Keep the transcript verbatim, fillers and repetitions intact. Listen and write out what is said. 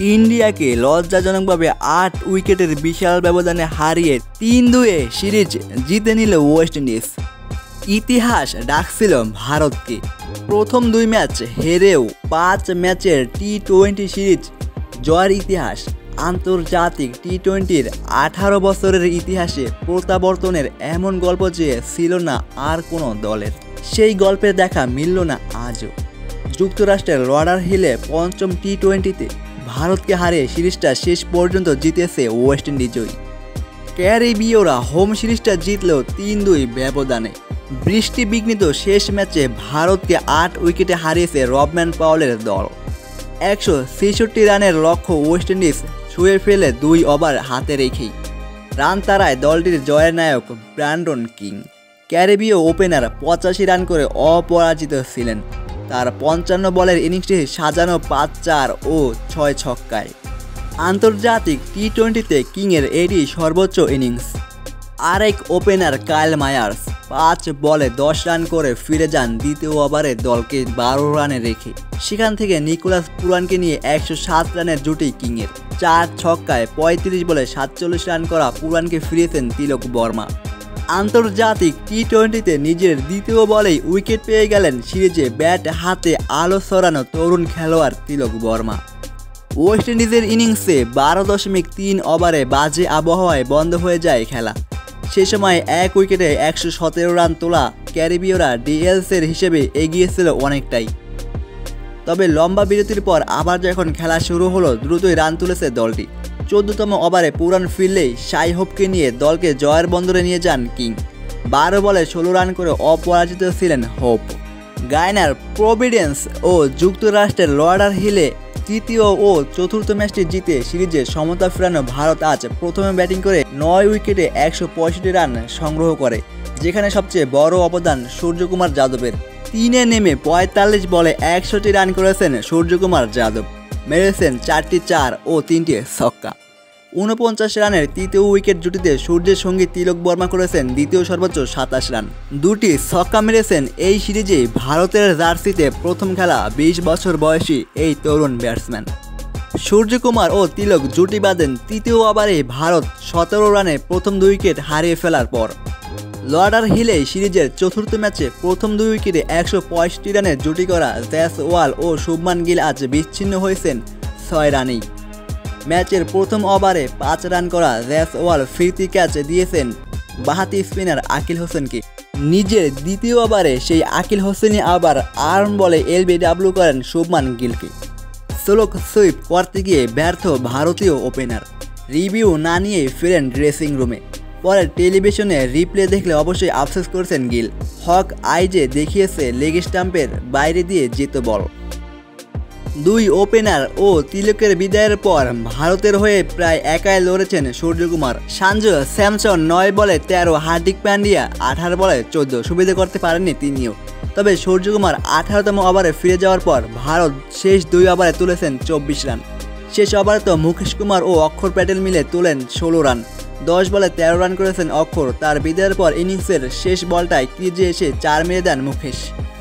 ইন্ডিয়াকে লজ্জাজনকভাবে আট উইকেটের বিশাল ব্যবধানে হারিয়ে তিন দুয়ে সিরিজ জিতে নিল ওয়েস্ট ইন্ডিজ। ইতিহাস ডাকছিল ভারতকে। প্রথম দুই ম্যাচ হেরেও পাঁচ ম্যাচের টি টোয়েন্টি সিরিজ জয়ের ইতিহাস আন্তর্জাতিক টি টোয়েন্টির আঠারো বছরের ইতিহাসে প্রত্যাবর্তনের এমন গল্প যে ছিল না আর কোনো দলের। সেই গল্পের দেখা মিলল না আজও। যুক্তরাষ্ট্রের লর্ডার হিলে পঞ্চম টি টোয়েন্টিতে ভারতকে হারিয়ে সিরিজটা শেষ পর্যন্ত জিতেছে ওয়েস্ট ইন্ডিজই। ক্যারিবীয়রা হোম সিরিজটা জিতলেও তিন দুই ব্যবধানে। বৃষ্টি বিঘ্নিত শেষ ম্যাচে ভারতকে আট উইকেটে হারিয়েছে রবম্যান পাওয়েলের দল। একশো ছেষট্টি রানের লক্ষ্য ওয়েস্ট ইন্ডিজ ছুঁয়ে ফেলে দুই ওভার হাতে রেখেই রান তাড়ায় দলটির জয়ের নায়ক ব্র্যান্ডন কিং। ক্যারিবীয় ওপেনার পঁচাশি রান করে অপরাজিত ছিলেন তার পঞ্চান্ন বলের ইনিংসটি সাজানো পাঁচ চার ও ছয় ছক্কায়। আন্তর্জাতিক টি টোয়েন্টিতে কিংয়ের এটি সর্বোচ্চ ইনিংস। আরেক ওপেনার কাইল মায়ার্স পাঁচ বলে দশ রান করে ফিরে যান দ্বিতীয় ওভারে দলকে বারো রানে রেখে। সেখান থেকে নিকোলাস পুরানকে নিয়ে একশো সাত রানের জুটি কিংয়ের। চার ছক্কায় পঁয়ত্রিশ বলে সাতচল্লিশ রান করা পুরানকে ফিরিয়েছেন তিলক বর্মা। আন্তর্জাতিক টি টোয়েন্টিতে নিজের দ্বিতীয় বলেই উইকেট পেয়ে গেলেন সিরিজে ব্যাট হাতে আলো ছড়ানো তরুণ খেলোয়াড় তিলক বর্মা। ওয়েস্ট ইন্ডিজের ইনিংসে বারো দশমিক তিন ওভারে বাজে আবহাওয়ায় বন্ধ হয়ে যায় খেলা। সে সময় এক উইকেটে একশো সতেরো রান তোলা ক্যারিবীয়রা ডিএলসের হিসেবে এগিয়েছিল অনেকটাই। তবে লম্বা বিরতির পর আবার যখন খেলা শুরু হলো দ্রুতই রান তুলেছে দলটি। চোদ্দতম ওভারে পুরান ফিরলেই সাই হোপকে নিয়ে দলকে জয়ের বন্দরে নিয়ে যান কিং। বারো বলে ষোলো রান করে অপরাজিত ছিলেন হোপ। গায়নার প্রভিডেন্স ও যুক্তরাষ্ট্রের লর্ডার হিলে তৃতীয় ও চতুর্থ ম্যাচটি জিতে সিরিজে সমতা ফেরানো ভারত আজ প্রথমে ব্যাটিং করে নয় উইকেটে একশো পঁয়ষট্টি রান সংগ্রহ করে, যেখানে সবচেয়ে বড় অবদান সূর্যকুমার যাদবের। তিনে নেমে পঁয়তাল্লিশ বলে একষট্টি রান করেছেন সূর্যকুমার যাদব, মেরেছেন চারটি চার ও তিনটি ছক্কা। ঊনপঞ্চাশ রানের তৃতীয় উইকেট জুটিতে সূর্যের সঙ্গী তিলক বর্মা করেছেন দ্বিতীয় সর্বোচ্চ সাতাশ রান। দুটি ছক্কা মেরেছেন এই সিরিজে ভারতের জার্সিতে প্রথম খেলা বিশ বছর বয়সী এই তরুণ ব্যাটসম্যান। সূর্যকুমার ও তিলক জুটি বাঁধেন তৃতীয় ওভারে ভারত সতেরো রানে প্রথম দুই উইকেট হারিয়ে ফেলার পর। লর্ডার হিলে সিরিজের চতুর্থ ম্যাচে প্রথম দুই উইকেটে একশো পঁয়ষট্টি রানের জুটি করা জয়সওয়াল ও শুভমান গিল আজ বিচ্ছিন্ন হয়েছেন ছয় রানেই। ম্যাচের প্রথম ওভারে পাঁচ রান করা জয়সওয়াল ফিরতি ক্যাচ দিয়েছেন বাঁহাতি স্পিনার আকিল হোসেনকে। নিজের দ্বিতীয় ওভারে সেই আকিল হোসেনই আবার আর্ম বলে এলবিডব্লিউ করেন শুভমান গিলকে। সোলো সুইপ করতে গিয়ে ব্যর্থ ভারতীয় ওপেনার। রিভিউ না নিয়ে ফেরেন ড্রেসিং রুমে। পরে টেলিভিশনে রিপ্লে দেখলে অবশ্যই আফসোস করেছেন গিল। হক আইজে দেখিয়েছে লেগ স্টাম্পের বাইরে দিয়ে যেত বল। দুই ওপেনার ও তিলকের বিদায়ের পর ভারতের হয়ে প্রায় একাই লড়েছেন সূর্যকুমার। সঞ্জু স্যামসন নয় বলে তেরো, হার্দিক পান্ডিয়া আঠারো বলে চোদ্দ, সুবিধা করতে পারেননি তিনিও। তবে সূর্যকুমার আঠারোতম ওভারে ফিরে যাওয়ার পর ভারত শেষ দুই ওভারে তুলেছেন চব্বিশ রান। শেষ ওভারে তো মুকেশ কুমার ও অক্ষর প্যাটেল মিলে তোলেন ষোলো রান। দশ বলে তেরো রান করেছেন অক্ষর। তার বিদায়ের পর ইনিংসের শেষ বলটায় ক্রিজে এসে চার মেরে দেন মুকেশ।